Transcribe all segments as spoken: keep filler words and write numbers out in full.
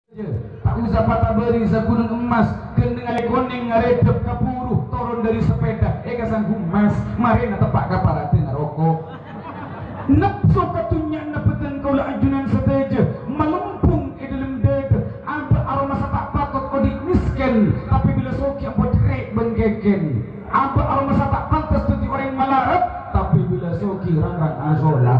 Tak usah patah beri segunung emas kendeng ale koneng ngaredep kapuru turun dari sepeda eka sang humas mari na tepak kaparatin rokok nepso katunya nepeten kaula ajunan seteja melempung e dalam dada ada aroma satak patot kodi misken tapi bila soki ampun cerek bengkeken ada aroma satak pantas tuti orang malarat tapi bila soki rang-rang asolat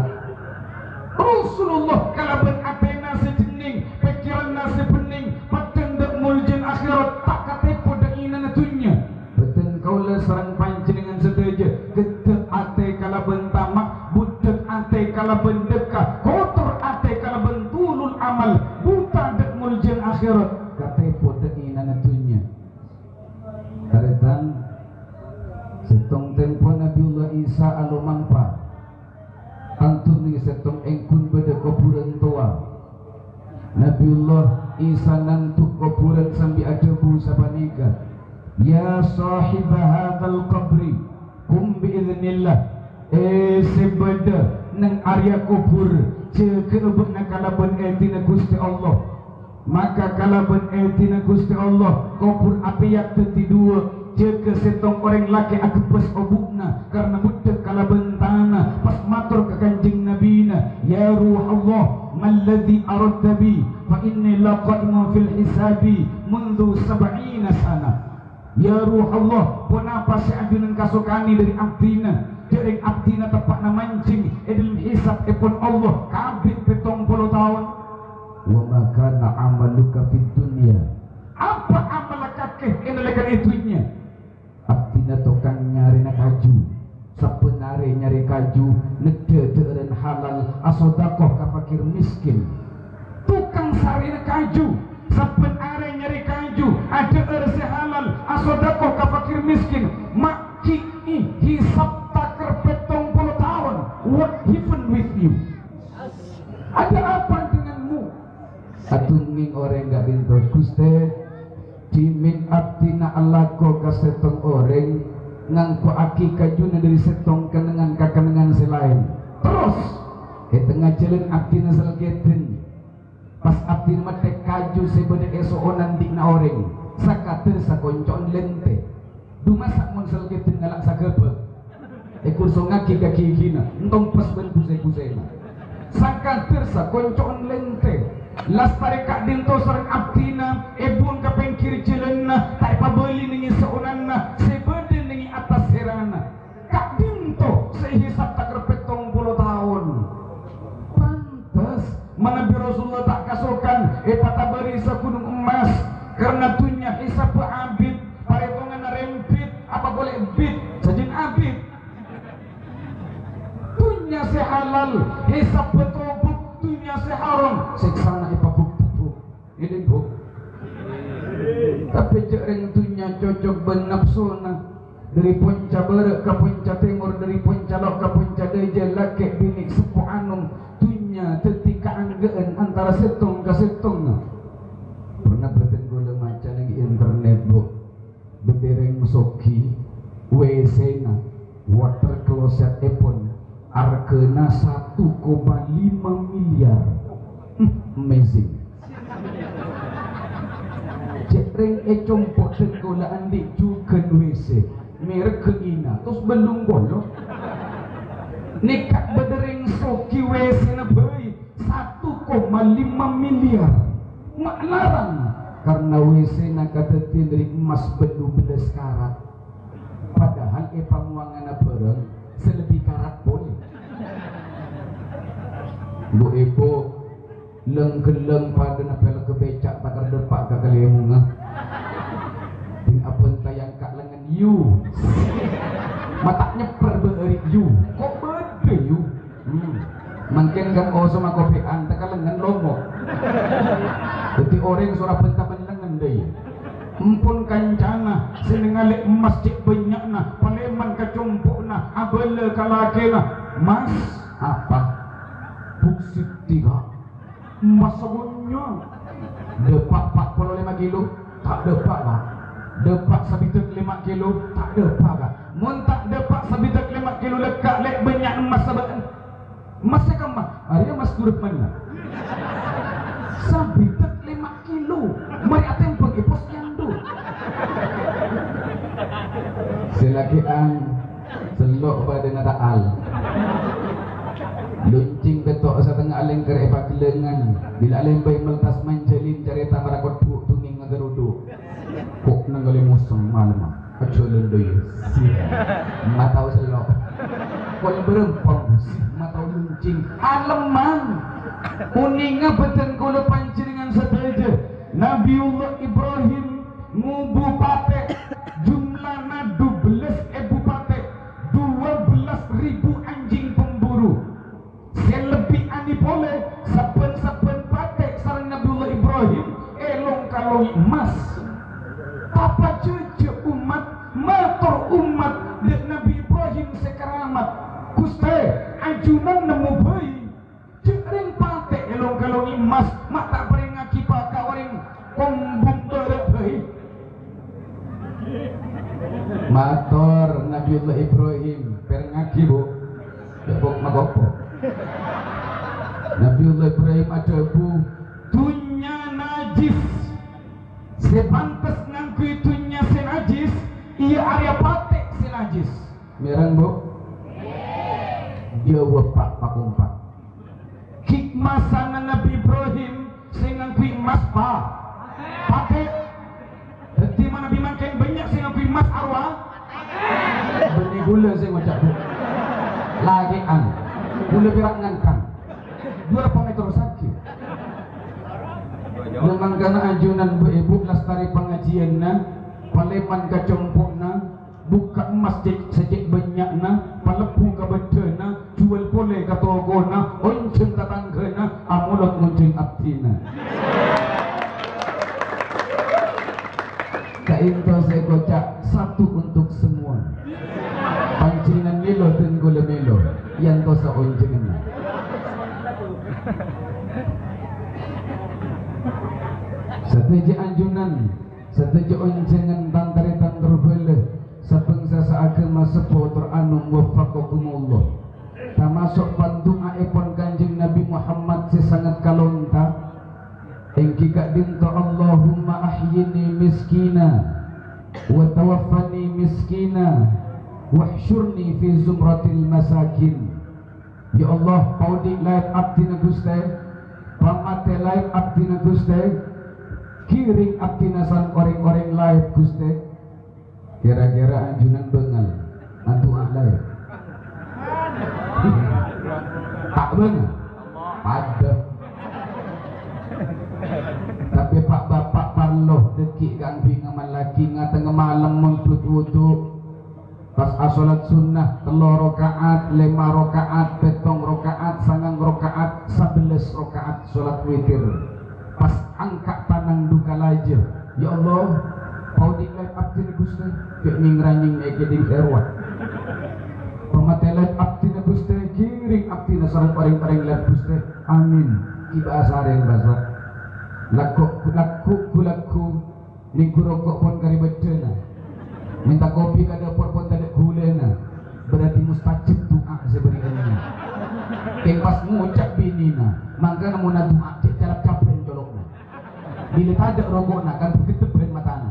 Rasulullah kalaban atena sejening pikiran nasi pening paten dek muljen akhirat tak katepo dek ina natunya beten kaula sarang panjenengan seteja gedek ate kalaban tamak budek ate kalaban dekah kotor ate kalaban tulul amal buta dek muljen akhirat katepo dek ina natunya karetan setong tempo Nabiullah Isa alumangpa antun ni setong engkun beda kuburan tua Nabiullah Isa nantuk kuburan sambil ajabu sabanika ya sahibah hadal qabri kum biiznillah eh sebeda nang area kubur cekebek na kalaban etina Gusti Allah maka kalaban etina Gusti Allah kubur apiyak teti dua jika setong orang laki aku pas obukna karena budak kalaban tanah pas matur ke kanjeng nabina ya ruh Allah malladhi aradta bi fa inni laqaimu fil hisabi mundu sab'ina sana ya ruh Allah punapa si ajunan kasukani dari abdina dereng abdina tepat na mancing edil hisab epon Allah kabit petong puluh tahun wa makana amaluka fid dunya apa amal kakeh enelekan itunya abdina tokang nyari na kaju sepenare nyari kaju nede deren halal asodakoh ka fakir miskin tukang sari na kaju sepenare nyari kaju ada erse halal asodakoh ka fakir miskin maki hisab takar petong puluh tahun what happened with you ada apa denganmu atunging orang gak bintur Gusti dimin abdina alako ka setong orang ngangko aki kajuna dari setong kenengan kakenengan selain terus di tengah jalan abdina selgeten pas abdina matek kaju sebeda esoon dikna orang sakater sakoncon lente dumasak mon selgeten ngalak sagebek ekor songaki kaki gina entong pas ben pusai-pusai sakater sakoncon lente lastari kak dinto sarang abdina ebun ka pengkiri jalanna tak pabeli ningi seunanna sebede ningi atas herana kak dinto sehisap tak repetong puluh tahun pantas manabi Rasulullah tak kasukan etata beri segunung emas karena tunya hisap abid paretongan rempit apa boleh bid sajin abid tunya sehalal hisap betobuk tunya seharam seksana ipabuk tabuk ini buk tapi jereng tunya cocok benapsuna dari ponca barat ke ponca timur dari ponca lok ke ponca deja laki bini sepuh anung tunya tetika anggaan antara setong ke setong pernah bertenggola macam lagi internet buk bedereng soki W C na water closet epon arkena satu koma lima miliar hmm, amazing jereng e compok tenggolaan di juga W C merek keina terus belum bolong nekat bedereng soki W C na bayi satu koma lima miliar mak larang karena W C na kateti dari emas bedu belas karat padahal e pamuangan bareng selebih karat boleh bu ibu leng-geleng pada napel kebecak takar depak ke kalimunga din apa tayang kak lengan you mataknya perberik you kok berde you hmm. Mungkin kan oh sama kopi anta ka lengan lomo jadi orang surah bentapan lengan deh empun kancana senengale emas cik banyakna paleman kacumpukna abele kalakena mas apa buksit tiga emas sabunnya depak empat puluh lima kilo tak depak lah depak sabitek lima kilo tak depak lah mun tak depak sabitek lima kilo lekak lek banyak emas saban emasnya kemah hari emas turut mana sabitek lima kilo pagelengan bila lembay meltas manjalin cerita marakot bu tuning ngagerudu kok nanggali musang malam aja lendoy matau selok kok berempang matau luncing aleman uninga beten kula panjenengan sedaja Nabiullah Ibrahim ngubu pate jumlahna dua belas ribu pate dua belas ribu anjing pemburu selebih ani boleh saben-saben pate sareng Nabiullah Ibrahim elong kalau emas apa cucu umat matur umat dek Nabi Ibrahim sekeramat kuste ajunan nemu bayi cering pate elong kalau emas mak tak bering akibat kawaring kombung terek bayi matur Nabiullah Ibrahim perngaki bu depok magopo Nabiullah Ibrahim ada bu dunya najis sepantes ngangkui dunya senajis iya area patek senajis merang bu dia wapak pakumpak hikmasana Nabi Ibrahim saya ngangkui emas pa patek jadi mana bimakan banyak saya ngangkui emas arwah benih gula saya ngocak bu lagi an gula berak ngangkang dua meter sakit memang karena ajunan bu ibu lestari pengajian na paleman kacompok na buka emas sejak banyak na palepu ka bedena jual boleh ka togo na onceng tatangga na amulot ngonceng abdina kainto saya kocak satu untuk semua pancingan milo dan gula milo yang kosa oncengan setuju anjunan setuju oncengan tantaritan terbele sebangsa seagama sepotor anum wafakakumullah termasuk pantunga epon kanjeng Nabi Muhammad sesangat kalonta engki kak dinto Allahumma ahyini miskina wa tawaffani miskina wahsyurni fi zumratil masakin ya Allah paudi lain abdi na Guste pamate lain abdi na Guste kiring abdi nasan orang-orang lain Guste kira-kira anjunan bengal antu alai tak bengal ada tapi pak bapak parloh dekik gangbi ngamal lagi ngateng malam mentut wudu pas asolat sunnah telur rokaat lima rokaat petong rokaat sangang rokaat sebelas rokaat solat witir pas angkat tanang duka laja ya Allah kau dikai abdi na Guste kek ningranying ekeding erwat pematelet abdi na Guste kiring abdi na sarang paring-paring lat Guste amin kiba asareng basa lakku lakku kulakku ning kurokok pon kari bedena minta kopi kada por pon tade kulena berarti mustajib doa sebenarnya keng pas ngucap binina mangka namuna doa cek calap capren colokna bila ada rogona kan begitu beren matana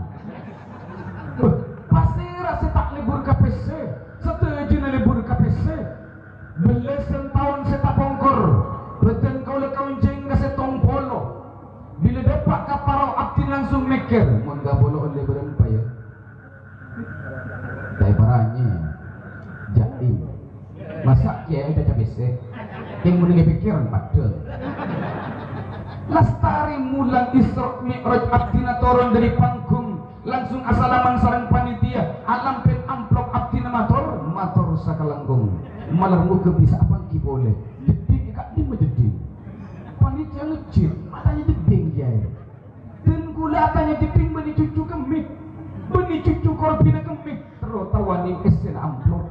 pasira setak libur K P C setuju na libur K P C belasan tahun setak pongkor beten kau le kaunceng ka setong polo bila dapat kaparau abdi langsung meker mon ga bolo oleh berempa ya dai paranya jadi masa kiai ada K P C yang mending pikiran padel lestari mulan Isra Mi'raj abdina turun dari panggung langsung asalaman sarang panitia alam pen amplop abdina matur matur sakalangkung malar muka bisa apa ki boleh jeding kak di jeding panitia ngecil matanya jeding kiai dan gula tanya jeding beni cucu kemik beni cucu korbina kemik terus tawani esen amplop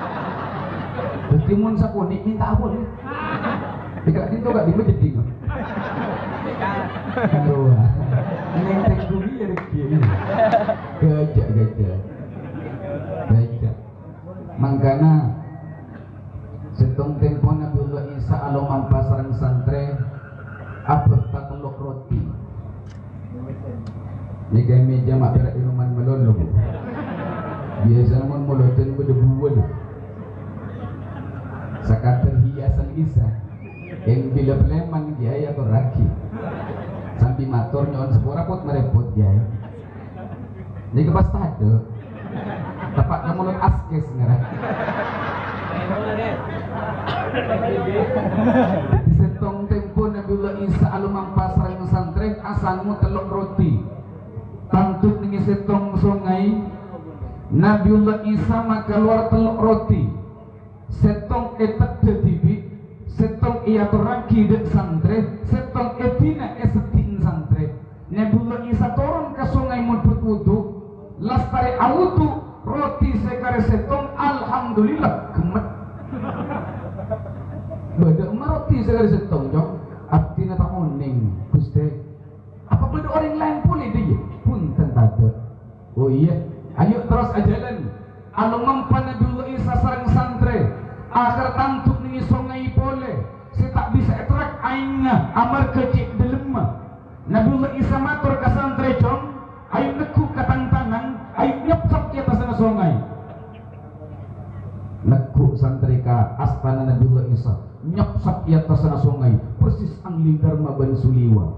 timun sakuni minta apa nih tidak itu gak di jeding aduh neng teknologi ya begini gajah gajah gajah mangkana setong tempo Nabiullah Isa alo mampa sarang santre apa tak telok roti ni kaya meja mak perak inuman melolo biasa naman molotan berdebu wala sakater hiasan Isa yang bila beleman kiai atau raki sambil matur nyon sepura pot merepot kiai ini kepas tade tepatnya mulut askes ngerah di setong tempo Nabiullah Isa alumang pasar yang santren asangmu teluk roti tantut nih setong sungai Nabiullah Isa maka keluar teluk roti setong etak dedibi setong ia terangki dek santre setong etina esetin santre Nabiullah Isa turun ke sungai mudut wudu lastari awudu roti sekare setong alhamdulillah gemet beda emak roti sekare setong jong artinya tak oning Gusti apa beda orang lain pun dia pun tentade oh iya ayo terus ajalan anu mempan Nabiullah Isa sareng santre agar tantuk nih sungai boleh saya tak bisa etrak aingna amar kecik delemah Nabiullah Isa matur ke santre jong ayo neku katang tangan ayo nyepsap ke atas sungai neku santre ka astana Nabiullah Isa nyepsap ke atas sungai persis angling dharma ban suliwa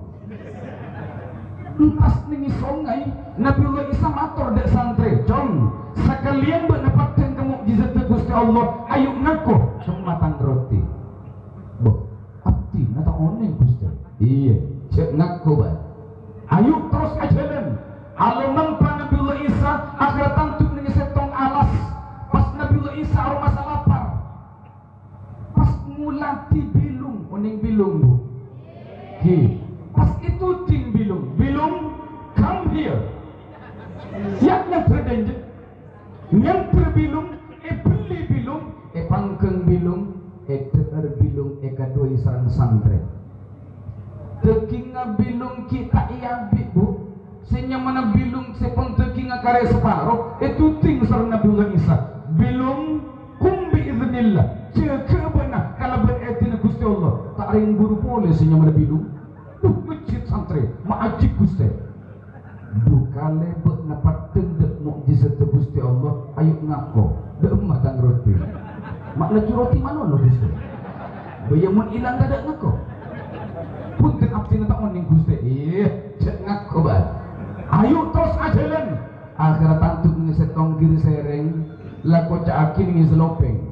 entas nih sungai Nabiullah Isa matur dek santre jong sekalian mendapatkan kemukjizat Gusti Allah ayo ngaku kematang roti boh abdi nata oning Gusti iya cek ngaku ba ayo terus ajalan alo mempan Nabiullah Isa agar tantuk nih setong alas pas Nabiullah Isa aroma lapar pas mulati bilung oning bilung bu hi pas itu ting bilung bilung come here yang yang terdenjek yang terbilung e beli bilung e pangkeng bilung e teer bilung e kadoi sarang santre tekinga bilung kita iya bu senya mana bilung sepon tekinga kare separuh itu ting sarang Nabiullah Isa bilung kumbi iznillah ceke benar kalau beretin Gusti Allah tak ring buru boleh senya mana bilung tuh masjid santre maajik Gusti bukale bek napak tendek mukjizat Gusti Allah ayo ngako dek matang roti makna roti mana lo Gusti bayamun ilang gak ngako punten abdi nata oning Gusti iya cek ngako ban ayo terus ajalan akhirat tantuk ngi setong kiri sereng lako caaki ngi selopeng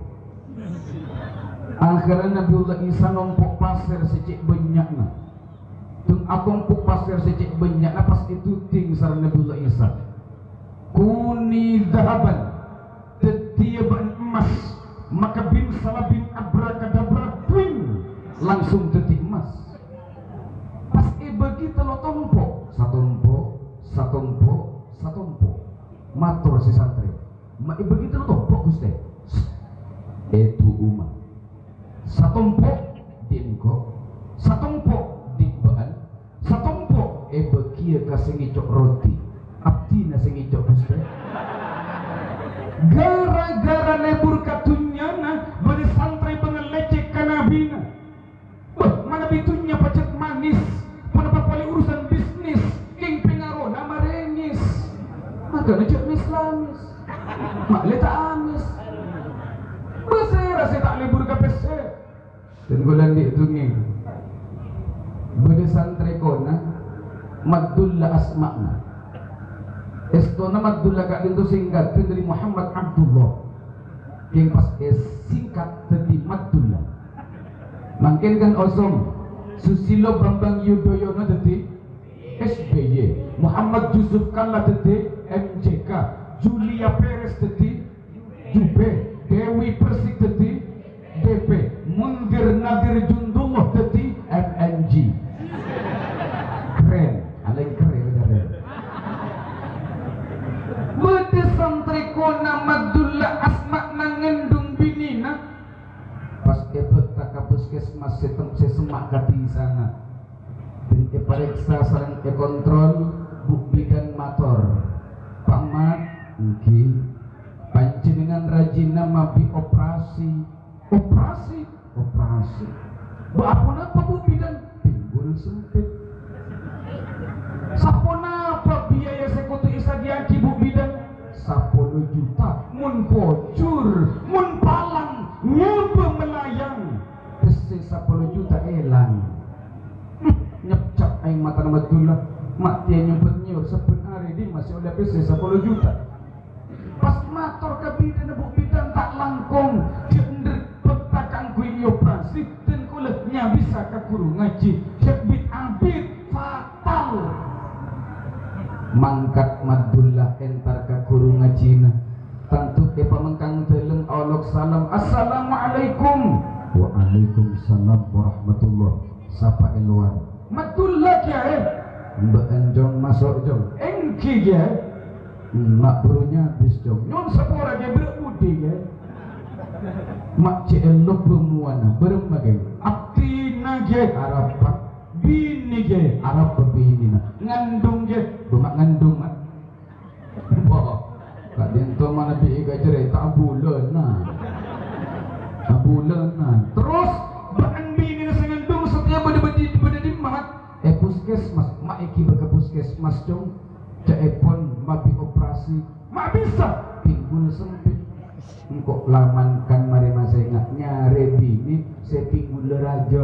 akhirat Nabiullah Isa nombok pasir secik banyakna tung akong puk pasir secik banyak pas itu ting sarang Nabiullah Isa kuni zahaban tetiaban emas maka bin salabin abrakadabra twin langsung teti emas pas e begitu lo tompo satompo satompo satompo matur si santri ma e begitu lo tompo Gusti itu umat satompo dinko satompo dibaan satompo e begia kasih ngicok roti abdi nasi ngicok Gusti gara-gara lebur katunyana beri santri pengelecek kanabina bah mana bitunya pacet manis pendapat paling urusan bisnis king pengaruh nama rengis maka ngecek mislamis mak leta amis besera saya tak lebur kapese dan gulan di tungi beri santri kona maddulla asma'na esto nama Abdullah kak itu singkat dari Muhammad Abdullah yang pas es singkat dari Abdullah makin kan osong Susilo Bambang Yudhoyono dari S B Y Muhammad Yusuf Kalla dari M J K Julia Perez dari Jube Dewi Persik dari D P Mundir Nadir Jundullah dari M N G keren alain keren keren bede santri kona Madullah asma nangendung binina pas ebet taka puskesmas setem sesemak kati sana dan epareksa sarang e kontrol buk bidan mator pamat mungkin panjenengan rajin nama bi operasi operasi operasi bapun apa bu bidan pinggul sempit sapona apa biaya sekutu isa diaki bu bidan sepuluh juta mun bocor mun palang nyoba melayang besi sepuluh juta aing mata nama tulah mak dia nyumpet nyur sebenarnya di masih oleh P C sepuluh juta pas motor kabida na bukbidan tak langkong jender petakan kui operasi dan kulitnya bisa ke guru ngaji syekbit abid fatal mangkat madullah entar ke guru ngajina tentu ke pamengkang dalam awalok salam assalamualaikum waalaikumsalam warahmatullah sapa eluan madullah kiai mbak enjong masuk jong engki kiai mak burunya habis jong nyon sepura dia berudi ya mak celok bermuana bermagai abtina ge arab bini ge arab bini ngandung ge bemak ngandung mak wah kak dento mana bi ga cerai tak bulan nah tak bulan nah terus bahan bini ngandung setiap beda-beda beda-beda mak eh puskesmas mak iki ke puskesmas jong cepon mabi operasi mak bisa pinggul sempit engkau lamankan mari masa ingat nyare bini saya pinggul raja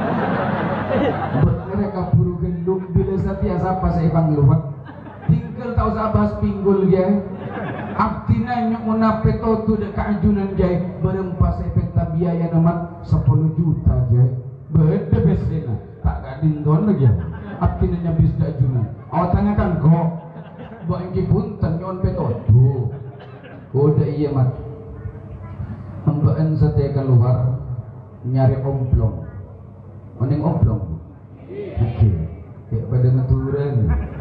buat mereka buru genduk bila setiap apa saya bang luat tinggal tahu sabas pinggul ya abtina nyukuna peto tu dekat ajunan jai berempat saya peta biaya nama sepuluh juta jai beda besena tak gading don lagi ya abtina nyabis dak ajunan awak tanyakan kok buat yang punten nyon peto tuh udah iya mat hambaan sate keluar nyari omplong mending omplong oke kayak pada ngeturan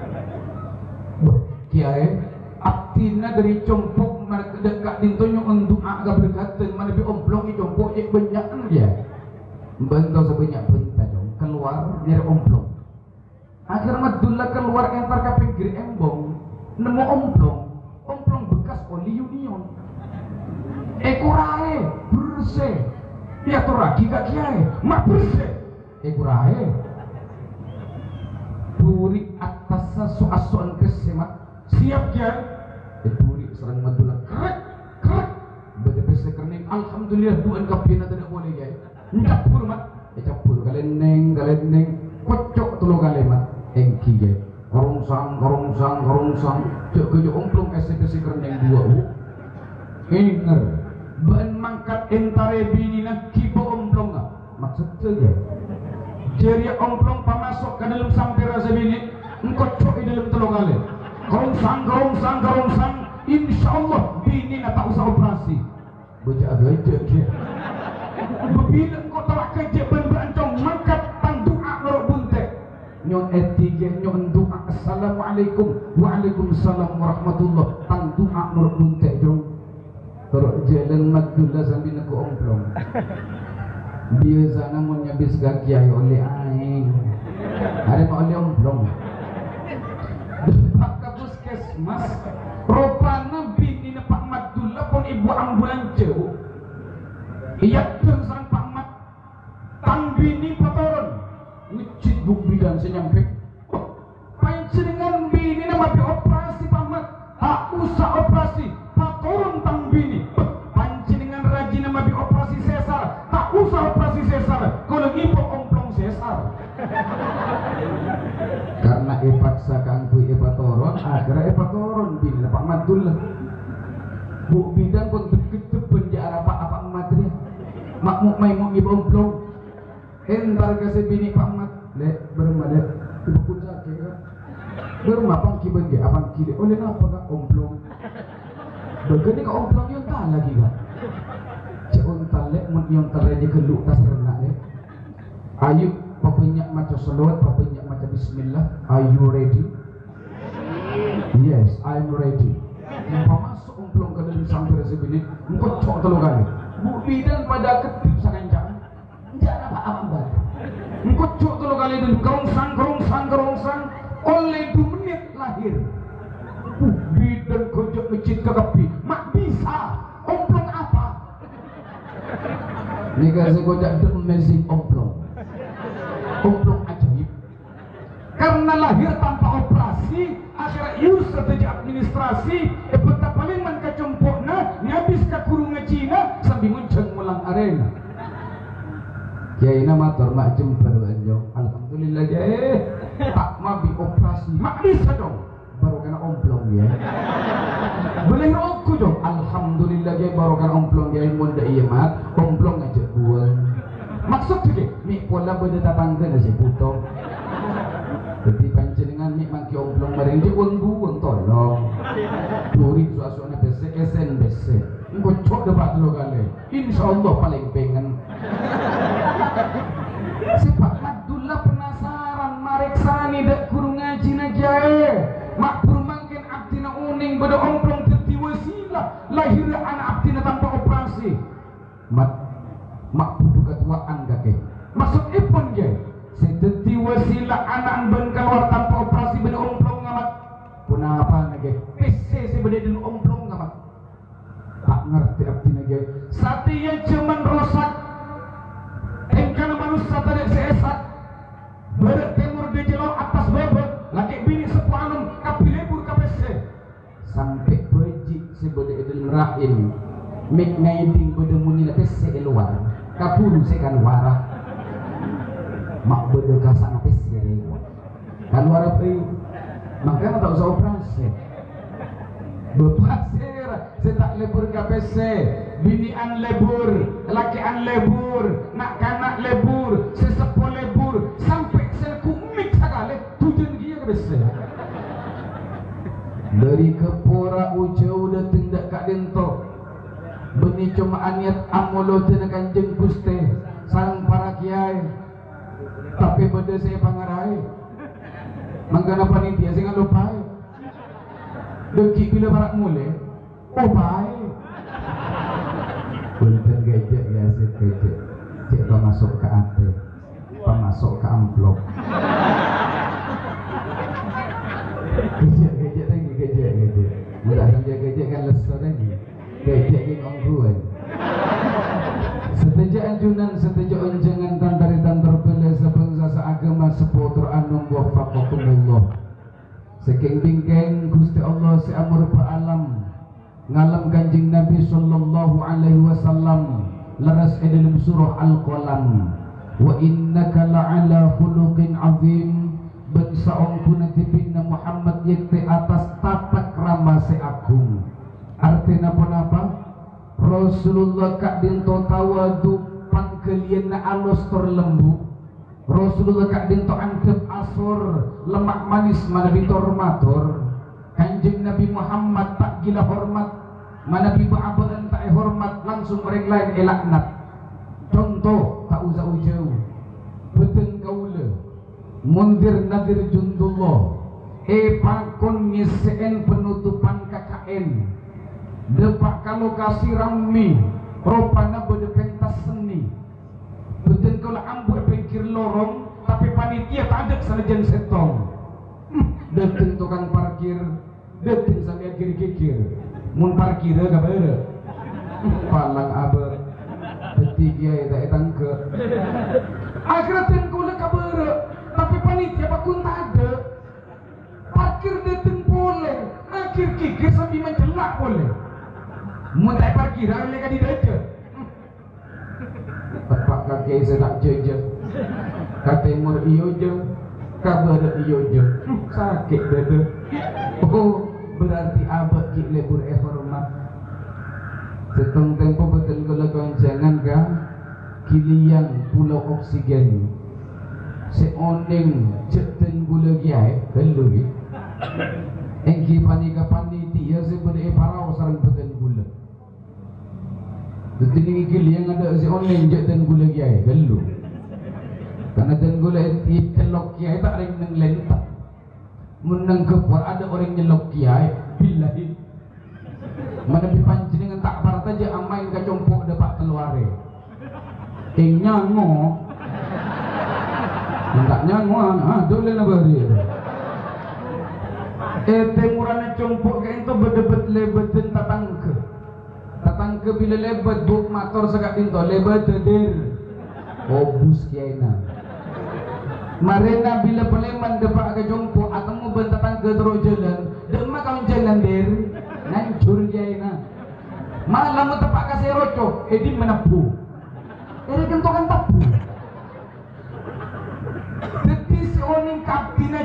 kiai aktina dari compok mereka dekat dintonyo untuk agak berkatan mana bi omplong itu compok yang banyak aja bentau sebanyak bentah dong keluar nyari omplong akhirnya madullah keluar entar ke pinggir embong nemu omplong omplong bekas oli union ekurae bersih ya tuh lagi kak kiai mak bersih ekurae buri atas soasuan kesemat siap kiai buri serang madullah krek krek beda bersih kerning alhamdulillah duan kapina tidak boleh kiai campur mat campur kalian neng kalian neng kocok tulu kalimat engki kiai Korungsang, korungsang, korungsang cek kejo omplong S P C kereng dua u inger ban mangkat entare bini nak kibo omplong nggak maksud saja jadi omplong pamasok ke dalam sampai rasa bini engkau cok di dalam telur kali korungsang, korungsang, korungsang insya Allah bini nak tak usah operasi baca agak aja bila engkau telah kerja ben-bencong mangkat tang doa ngerok buntek nyon etiga nyon doa assalamualaikum waalaikumsalam warahmatullah tang doa ngerok buntek jong terus jalan madullah sambil nak omplong biasa namun nyabis kaki ayo oleh aing ada mau oleh omplong depak ke puskesmas rupanya bini Pak Madullah pun ibu ambulan jauh iya tuh sang Pak Mad tang bini patoron ngecit buk bidan senyampe panjenengan bini nama bi operasi Pak Mad tak usah operasi patoron tang bini panjenengan rajin nama bi operasi sesar tak usah operasi sesar kalau ibu omplong sesar karena ipaksa kangkui ipatoron akhirnya ipatoron bini Pak Madullah bu bidan pun deket penjara Pak apa materi makmuk maimuk ibu omplong entar kasih bini Pak Mat lek bermada ibu kunca kira bermapang kiban dia apang kiri oleh apa kak omplong begini kak omplong yang tak lagi kak cek ontal lek mun yang terjadi keluk tas renak lek ayo papenyak maca salawat papenyak maca bismillah are you ready yes I'm ready masuk omplong ke dalam sampai rasa bini engkau cok telur kali bu bidan pada ketip sanganjang jangan apa-apa mbak engkau cok telur kali dan kerongsang kerongsang kerongsang oleh dua menit lahir bu bidan kojok mecit ke kepi mak bisa omplong apa ini kasih kojok the amazing omplong omplong ajaib karena lahir tanpa operasi akhirnya ius strategi administrasi eh betapa paling kecempokna nyabis ke kurungan Cina sambil muncul mulang arena kiai nama matur mak jemper anjong alhamdulillah jaya tak mabi operasi mak bisa dong baru kena omplong ya boleh aku dong alhamdulillah ya baru kena omplong ya mun dak iya mat omplong aja buang maksud ke mi pola beda tatangga aja puto jadi panjenengan mi mangki omplong bareng je uang buang tolong duri suasana besek esen besek engko cok debat lo kali insyaallah paling pengen sepak Abdullah penasaran mareksani dak guru ngaji na jae mak bermangkin abdina uning beda omplong dadi wasilah lahir anak abdina tanpa operasi mat mak butuh ketuaan gake maksudipun ge sedadi wasilah anak ben keluar tanpa operasi beda omplong ngamat punapa nage pc si beda den omplong ngamat tak ngerti abdina ge satya cuman rosak engkana manusia tadi seesak berat timur di jelo atas bebek lagi bini sepuanum kapi lebur kapese sampai bejik sebeda edel merahim mik ngaiding beda muni lapese luar kapulu sekan warah mak beda kasana pese rewa keluar apa makanya tak usah operasi bepasir setak lebur kapese binian lebur lakian lebur nak kanak lebur sesepo lebur sampai sekumik sagale tujuan dia kabese dari kepora ujau dah tindak kak dento beni cuma aniat amolo tena kanjeng Gusti sareng para kiai tapi beda saya pangarai manggana panitia sing lupai deki bila barak mule oh baik punten gejek ya sih gejek cek masuk ke ate masuk ke amplop gejek gejek lagi gejek gejek mudah saja gejek kan lesor lagi gejek ini ongguan seteja anjunan seteja onjangan tantari tantar bela sebangsa seagama seputur anum wafaqakumullah saking bingkeng Gusti Allah seamur alam ngalam kanjeng Nabi sallallahu alaihi wasallam laras dalam surah Al-Qalam wa innaka la'ala khuluqin azim ben saungkuna tibina Muhammad yakti atas tata krama seagung artinya apa? Rasulullah kak dinto tawadu pangkelian alus terlembu Rasulullah kak dinto angkep asur lemak manis mana bintor matur kanjeng Nabi Muhammad tak gila hormat mana Nabi ba'abaran tak hormat langsung orang lain elaknat contoh tak usah ujau beten kaula mundir nadir jundullah e pakon ngiseen penutupan K K N depak kalau kasih rami ropana bede pentas seni beten kalau ambur pengkir lorong tapi panitia tak ada sanajan setong dateng tukang parkir dateng sampai kir-kir mun parkir gak bere palang abah ketiga tak tangke akhirnya tengkula gak bere tapi panitia bakun tak ada parkir dateng boleh akhir kikir sambil mencelak boleh mun tak parkir oleh kadi daja tepak kaki saya tak jeje kata mur iyo je kabar iyo je sakit dada oh berarti abad ki lebur eh hormat setong tempo betul kalau jangan ka kilian pulau oksigen seoning ceten gula giai kalau gitu engki panika panitia sebenarnya parau sarang betul gula Dutini kili yang ada seoning ceten gula giai kalau karena dan gula itu telok giai tak ada yang lentak menang kepor ada orang nyelok kiai billahi mana pipanci dengan tak parat aja amain ke compok dapat keluare ing nyango tak nyango ah dole na bari eh temurana compok ke itu bedebet lebetin tatangke tatangke bila lebet buk motor segak dinto lebet dedir obus kiai na marena bila peleman depak ke jompo atau mau bentatang ke terus jalan demak kau jalan der ngancur jaina malam mau tepak kasih rocok edi menepu edi kentokan tepu jadi si oning kaptina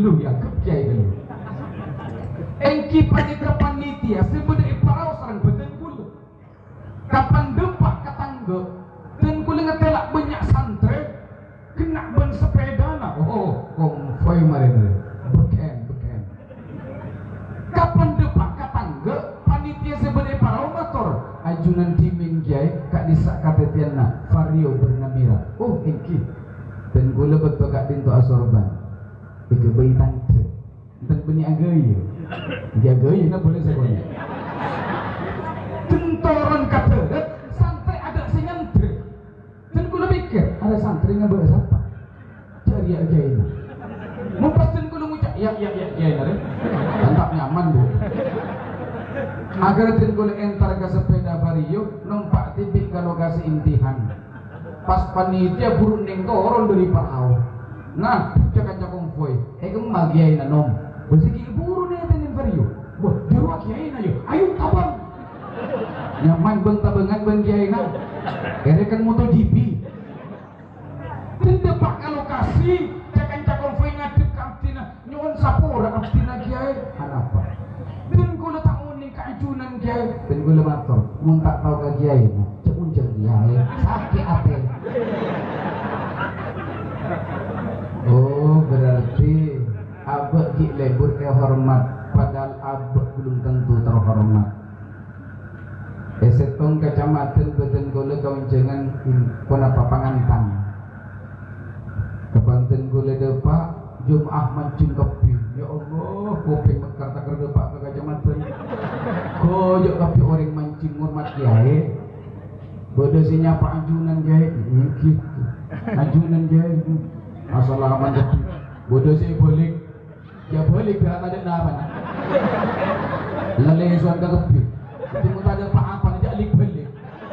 gelu ya ke kiai gelu engki panitia panitia sebenarnya parau sarang beten kula kapan depak katangga dan kula ngetelak banyak santri kena ban sepeda na oh konvoy mari beken beken kapan depak katangga panitia sebenarnya parau motor ajunan timing kiai kak disak katetian na vario bernamira oh engki dan gula betul kak dinto asorban tiga bayi tante dan benih agaya dia agaya nak boleh saya boleh tentoran kata santri ada senyantri dan gula pikir ada santri nggak boleh siapa cari agaya mempaskan gula ngucap ya ya ya ya nare mantap nyaman bu agar dan gula entar ke sepeda vario numpak tibik ke lokasi intihan pas panitia burung neng toron dari parau nah cakap cakap konvoy eh kemah kiai na nom bersiki burung nih tenin vario wah jauh kiai na yo ayo tabang nyaman bang tabangan bang kiai na kere kan MotoGP tidak pakai lokasi cakap cakap konvoy ngadep kantina nyon sapora kantina kiai apa dan gula tak unik keajunan kiai dan gula mator mun tak tahu ke kiai na cek unceng kiai sakit apa oh berarti abek ki lebur ke hormat padahal abek belum tentu terhormat esetong kecamatan beten gula kauncengan pun apa pangantang kebanten gula depak Jum'ah mancing kopi ya Allah kopi mekar tak kerdepak ke kecamatan koyok kopi orang mancing hormat kiai bodoh si nyapa ajunan kiai gitu ajunan kiai masalah aman kopi bodoh si balik ya balik biar tak ada nama lalai suan ke kopi tapi mu tak ada apa-apa nak alik balik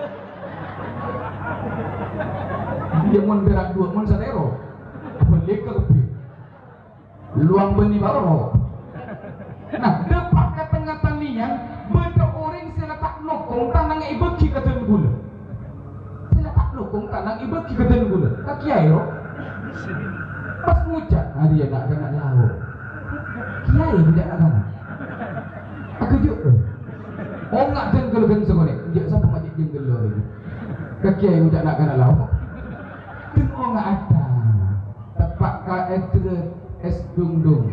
dia mun berak dua mun sadero balik ke kopi luang benih baru nah depak ke tengah tanian benda orang sila tak nokong tanang ibeki ke ten gula sila tak nokong tanang ibeki ke ten gula tak kiai roh pas ngucap hari ya nak kena lauk kiai tidak akan aku juga oh nggak jenggel kan sekolah dia siapa majik jenggel lagi ke kiai tidak nak kena lauk dan oh nggak ada tepak ka etre es dung-dung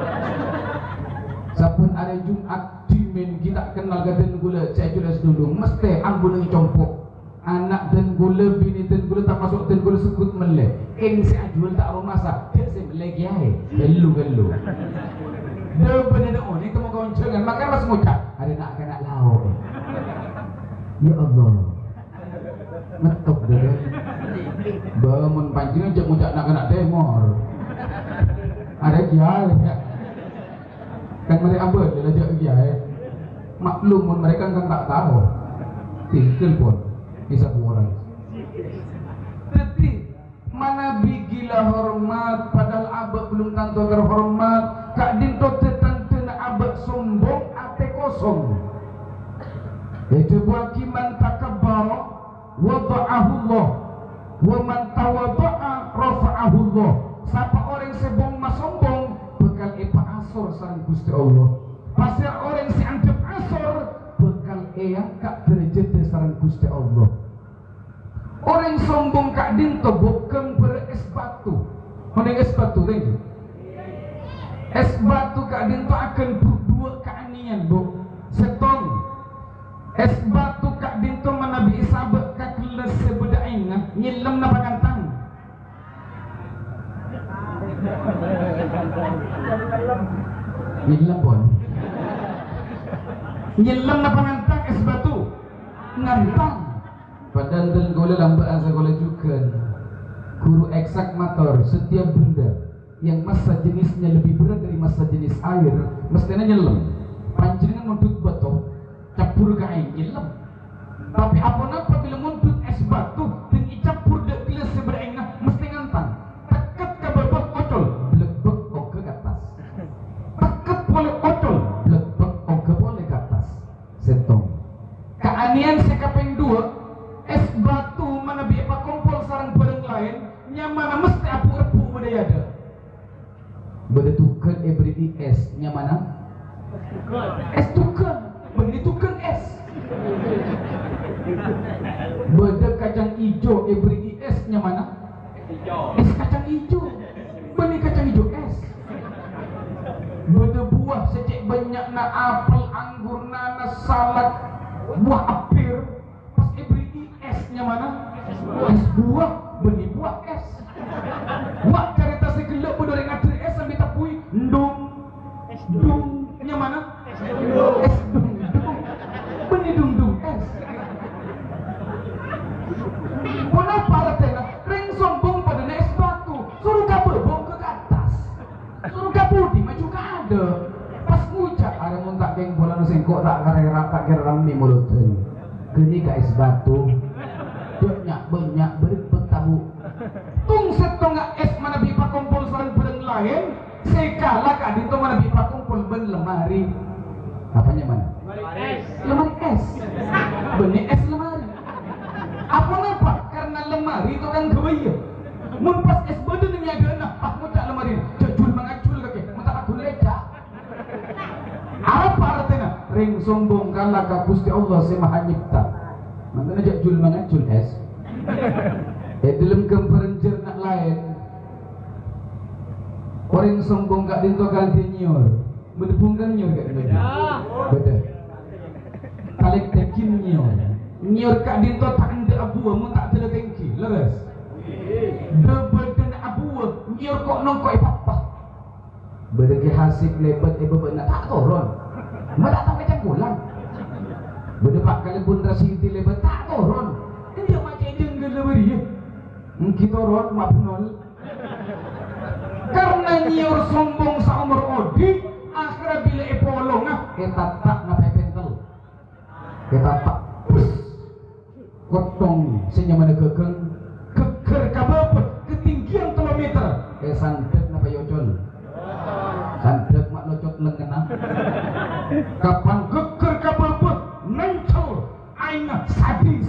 sapun ada Jumat dimen kita kenal gaden gula saya jual es dung-dung mesti ambun lagi compok anak dan gula bini dan gula tak masuk dan gula sekut melek eng saya jual tak mau masak dia saya melek kiai gelu-gelu dia benar oh ni temu kawan jangan makan mas ngucap ada nak kena lauk ya Allah ngetok dia bangun pancing aja ngucap nak kena demor ada kiai kan mereka ambut dia ajak kiai maklum pun mereka kan tak tahu tinggal pun bisa orang jadi mana bigilah hormat padahal abad belum tentu terhormat kak dinto tentu nak abad sombong ate kosong itu buat kiman takabbara wada'ahu Allah wa man tawadda'a rafa'ahu Allah siapa orang sebong mas sombong bekal epa asor sareng Gusti Allah pasir orang si anggap asor bekal ea kak derajat sareng Gusti Allah orang sombong kak dinto bukan beres batu mana es batu tadi es batu kak dinto akan berdua keanian bu setong es batu kak dinto manabi isabet kak keles sebedain nyilam na pagantang nyilam pun nyilam na pangantang es batu ngantang padahal dan gula lambat asa gula juga guru eksak motor setiap benda yang massa jenisnya lebih berat dari massa jenis air mestinya nyelam panjenengan muntut batu campur ke air nyelam tapi apa napa bila muntut es batu dan icampur dek gelas seberengah mesti ngantang tekat ke bawah kocol blebek oke ke atas tekat boleh kocol blebek oke boleh ke atas setong keanian sekapeng dua es batu mana biapa kompol sarang barang lain nyamana mesti apu repu beda ada beda tukar tukar every es nya mana? Es tukar, beli tukar es. Beda kacang hijau every es nya mana? Es kacang hijau, beli kacang hijau es. Beda buah secek banyak na apel, anggur, nanas, salad, buah apir. Pas every es nya mana? Es buah, beli buah es. Wak cerita segelap berdori ngatri es sambil tapui ndung dung nya mana? Es dung dung beni dung dung es. Kenapa artinya? Ring sombong pada es batu, suruh kabebong ke atas, suruh kabudi maju ke ada. Pas ngucap ada muntak geng bola singkok tak karera tak geram ni mulut ini. Kini ke es batu, banyak banyak berikut tahu. Tung setengah es mana bipa kumpul sarang pedang lain, sekala kak dito mana bipa kumpul ben lemari. Apanya mana? Lemari es. Lemari es. Benih es lemari. Apa napa? Karena lemari itu kan kebaya. Mun pas es badan ni ada nak, ah mutak lemari. Jujul mangacul kake, mutak aku leca. Apa artinya? Ring sombong kala ka Gusti Allah si Maha Nyipta. Mangkana jujul mangacul es. Eh dalam gambaran jernak lain, orang sombong gak dinto ganti nyor, berdepungkan nyor gak dinto, beda. Talik tekin nyor, nyor gak dinto tak ada abuah, mun tak ada tengki, leres. Bebeden abuah, nyor kok nongkoi papa. Beda ke hasib lebat, eh bebed nak tak turun, mau tak tahu macam pulang. Beda pak kali pun rasiti lebat tak turun, dia macam jengkel lebih. Kita roh mabnol karena nyiur sombong saumur odi akhirnya bila epolong ah kita tak na pentel kita tak pus kotong senyamana kekeng keker kababet ketinggian tiga meter eh sandet na payocol sandet mak locot lengena kapan keker kababet nancol aina sadis.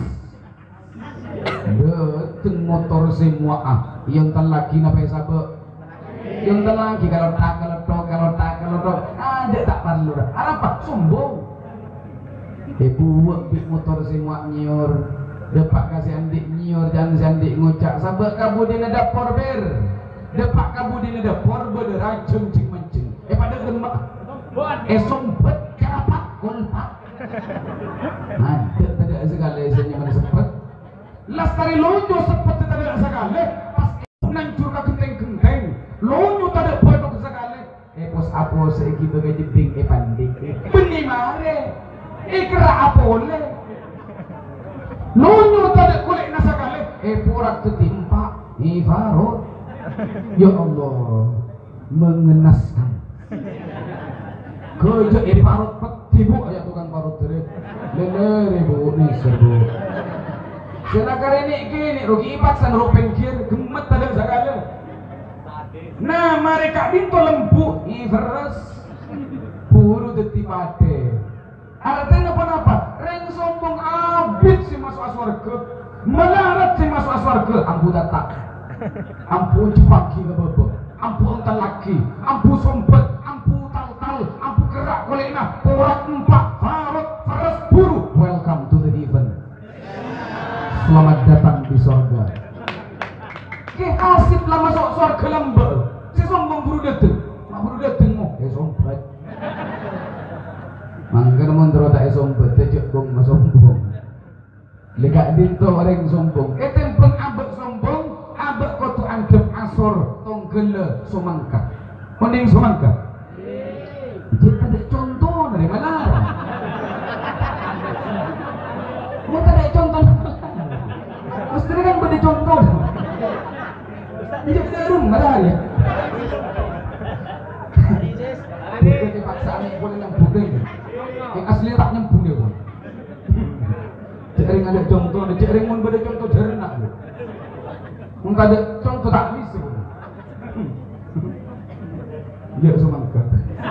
Deteng motor semua ah, yang lagi napa sabe, yang lagi kalau tak kalau tok kalau tak kalau tok, ada tak perlu dah. Apa sombong? Ibu buat bik motor semua nyor, depak kasih andik nyor jangan si andik ngucap. Sabe kabu di nada porber, depak kabu di nada porber derajeng cing mancing. Eh pada gemak, eh sompet kapak kolpak. Ada tadi segala esanya mana sempet. Lastari lonyo seperti tadi tak sekali pas nancur ke genteng-genteng lonyo tadi bodoh sekali eh pos apa seiki bagai jebing eh pandik benih mare eh kera apole lonyo tadi kulit na sekali eh porak ketimpa eh farod ya Allah mengenaskan kerja eh farod peti bu ayat tukang farod tadi lele bu nih serbu. Senakar ini kini rugi ipaksan rupen kir gemet ada segala. Nah mereka bintu lembu iveres buru deti pate. Artinya apa-apa? Reng sombong abid si masuk aswarga, melarat si masuk aswarga. Ampu datang, ampu cepaki ke bebek, ampu entar laki, ampu sombet, ampu tal-tal, ampu kerak kolena, porak empat, farot, feres buru. Welcome to the heaven. Selamat datang di sorga. Ke hasib lah masuk sorga lembel. Si sombong buru dateng, mak buru dateng mo. Eh sombet. Mangga mon terus tak sombet, tejek bong mas sombong. Lekak dinto orang sombong. Eh tempeng abek sombong, abek kotu angkep asor tonggele somangka. Mending somangka. Jadi ada contoh dari mana? Mau tak ada contoh? Mesti kan beri contoh. Tidak serum malah ya. Bukan dipaksa anak boleh nyambung deh. Yang asli tak nyambung dia pun. Cering ada contoh, ada cering mun beri contoh jernak. Mungkin ada contoh tak bisa. Ya semangka.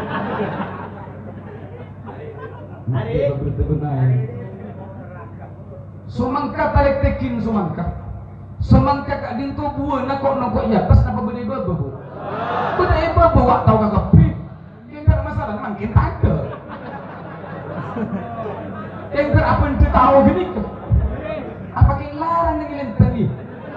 Nanti berita benar. Semangka tarik tekin semangka. Semangka kak dinto buah nak kok nongkok ya pas apa benda iba bu. Benda iba bawa tahu kagak pi lempar apa ente tahu gini ke? Apa yang larang dengan lempar ni?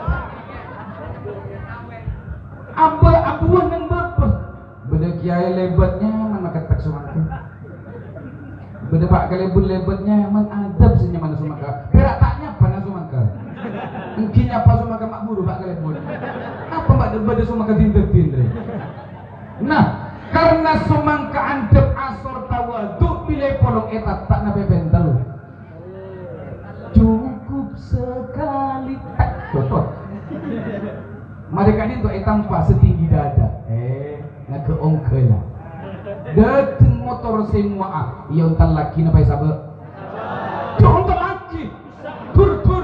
Apa abuah nang bapa? Benda kiai lebatnya mana kata semangka. Benda pak kalebun lebatnya man adab senya mana semangka. Perak taknya apa na semangka? Engkinya apa semangka mak buru pak kalebun. Apa mbak benda semangka tinter-tinter. Nah, karena semangka andep asor tawadu bila polong etat tak nabe bentel. Cukup sekali tak cocok. Mereka ini untuk etampa setinggi dada. Eh, nak ke ongkel lah. Dateng motor semua ah. Ia untuk laki nak payah sabar. Dia untuk laki. Tur tur.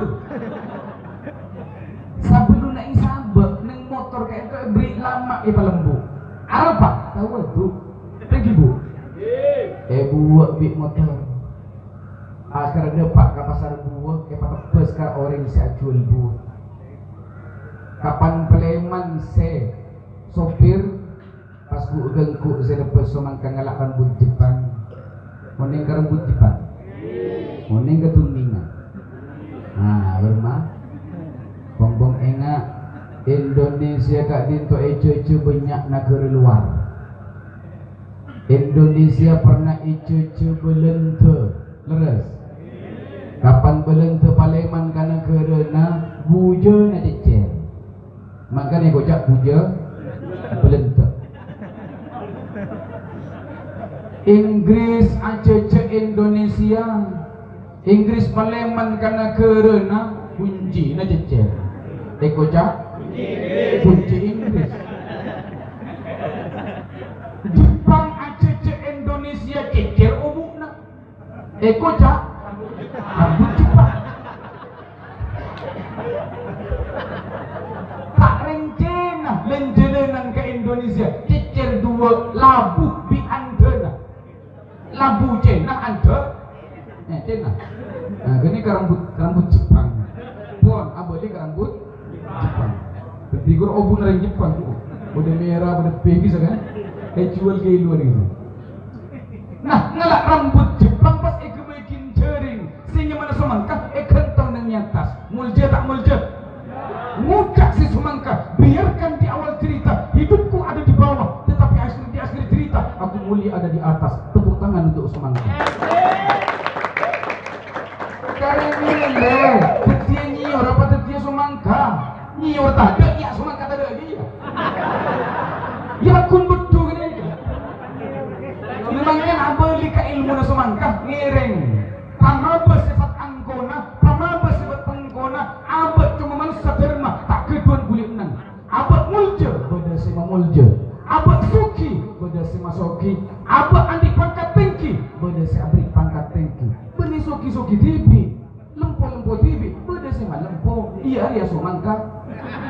Sebelum nak sabar, neng motor kayak itu beri lama iba lembu. Apa? Tahu tu? Pergi bu. Eh buat bik motor. Akhirnya depak ke pasar buah. Eh patah bus ke orang si acual buah. Kapan peleman se sopir pas ku gengku saya lepas semangka ngalak rambut Jepang. Moning ke rambut Jepang. Moning ke tuningan. Nah, berma. Bongbong enggak Indonesia kak dinto ecu-ecu banyak negara luar. Indonesia pernah ecu-ecu belente. Leres. Kapan belente paleman kana kerana buja na cecer. Makanya gojak buja belente. Inggris acece Indonesia. Inggris paleman kana kerana kunci na cecer. Eh gojak kunci Inggris. Jepang acece Indonesia cecer obukna. Eh gojak rambut Jepang. Tak rencana lenjelenan ke Indonesia cecer dua labu bi andena. Labu cena anda. Eh cena. Nah, gini ke rambut rambut Jepang. Pon abadi ke rambut Jepang. Bertigur obun orang Jepang tu. Udah merah, udah pink kan? Kayak jual ke luar gitu. Nah, ngelak rambut Jepang pas eke bikin jering. Sehingga mana semangka eke tahu nang nyatas. Mulja tak mulja. Ngucak si semangka. Biarkan di awal cerita hidupku ada di bawah, tetapi akhir di akhir cerita aku mulia ada di atas. Tepuk tangan untuk semangka. Karena ini leh, tetia nyior apa tetia semangka? Nyior tak ada, ya semangka tak ada dia. Ya kun betul gini. Memangnya abeli ka ilmu na semangka ngereng. Pamabas sifat angkona, pamabas sifat pengkona, abad cuma manusia derma, tak keduan kulit nang. Abad mulja, beda si mamulja. Abad suki, beda si masoki. Abad andi pangkat tinggi, beda si abri pangkat tinggi. Beni suki-suki tibi, lempo-lempo tibi, beda si malempo. Iya dia semangka.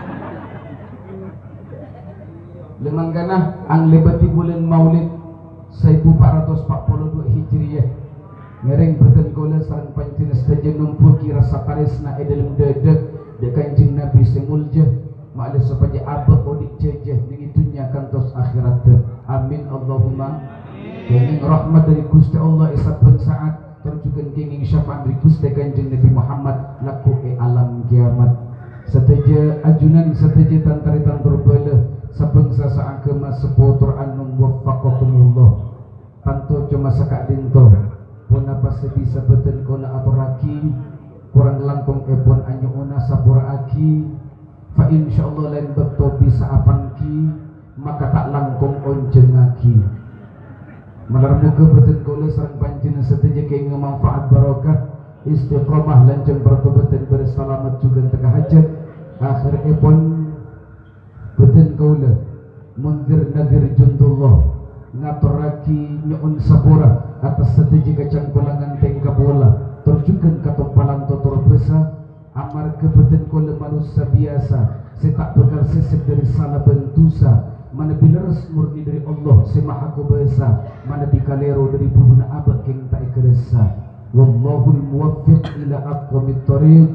Lemanggana ang lebati bulan Maulid seribu empat ratus empat puluh dua Hijriah. Ngereng beten kola sarang pancen saja numpuki rasa karisna dalam dedek de Kanjeng Nabi semulja maklum supaya abah odik jejeh ningitunya kantos akhirat. Amin Allahumma. Kenging rahmat dari Gusti Allah isaben saat terjugan kenging syafaat dari Gusti Kanjeng Nabi Muhammad laku e alam kiamat. Seteja ajunan seteja tantari tantur bala sabengsa saagama seputur anu waffaqakumullah. Tanto cuma sakak dinto pun apa sebisa beten kona aturaki kurang langkong epon anyo una sapuraki fa insyaallah lain beto bisa apangki maka tak langkong onjengaki. Malarmuga beten kona sareng panjenengan setuju kenging manfaat barokah istiqomah lanceng bertobatan bersalamat juga tengah hajat akhir epon beten kaula mundir nadir jundullah ngaturaki nyuun sapura atas setuju kacang kulangan tengka bola terjugan katopalan totor besa amar kebeten kaula manusia biasa setak bekal sesep dari salah bentusa mana bilaras murni dari Allah semaha kubesa mana bikalero dari bubuna abad keng tak ikeresa. Wallahul muwaffiq ila aqwamit tariq.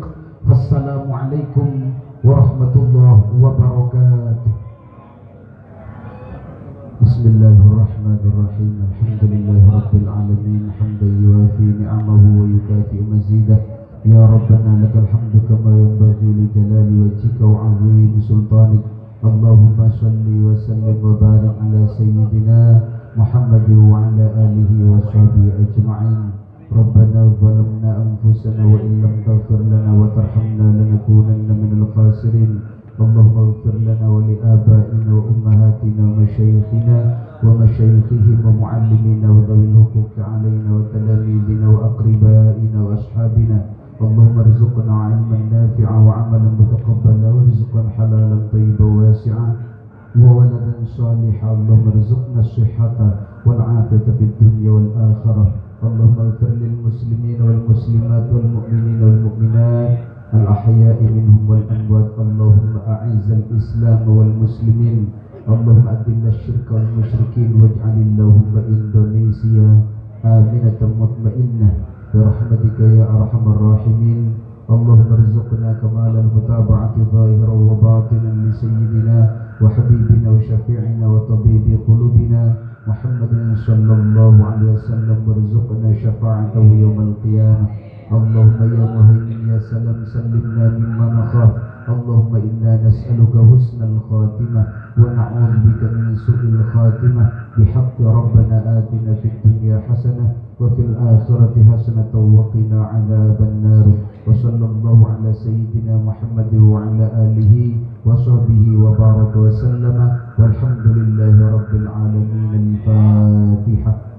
Wassalamualaikum warahmatullahi wabarakatuh. Bismillah. Bismillahirrahmanirrahim. Alhamdulillahi alamin, hamdan yuwafi ni'amahu wa yukafi'u mazidah. Ya Rabbana lakal hamdu kama yanbaghi li jalali wajhika wa 'azimi sultanik. Allahumma shalli wa sallim wa barik ala sayyidina Muhammadin wa ala alihi wa sahbihi ajma'in. Rabbana zalamna anfusana wa in lam taghfir lana wa tarhamna lanakunanna minal khasirin. Allahumma ighfir lana wa li abaina wa ummahatina wa masyayikhina wa masyayikhihim wa muallimina wa dhawil huquqi alaina wa talamidina wa aqribaina wa ashabina. Allahumma rizqna ilman nafi'a wa amalan mutaqabbala wa rizqan halalan tayyiban wasi'a wa waladan salihan. Allahumma rizqna as-sihhata wal 'afiyata fid dunya wal akhirah. Allahumma ighfir lil muslimin wal muslimat wal mu'minin wal mu'minat الأحياء منهم والأموات. اللهم أعز الإسلام والمسلمين. اللهم أذل الشرك والمشركين واجعل اللهم إندونيسيا آمنة مطمئنة برحمتك يا أرحم الراحمين. اللهم ارزقنا كمال المتابعة ظاهرا وباطنا لسيدنا وحبيبنا وشفيعنا وطبيب قلوبنا محمد صلى الله عليه وسلم، وارزقنا شفاعته يوم القيامة. اللهم يا مهيمن يا سلام سلمنا مما نخاف. اللهم إنا نسألك حسن الخاتمة ونعوذ بك من سوء الخاتمة بحق ربنا آتنا في الدنيا حسنة وفي الآخرة حسنة وقنا عذاب النار. وصلى الله على سيدنا محمد وعلى آله وصحبه وبارك وسلم والحمد لله رب العالمين. الفاتحة.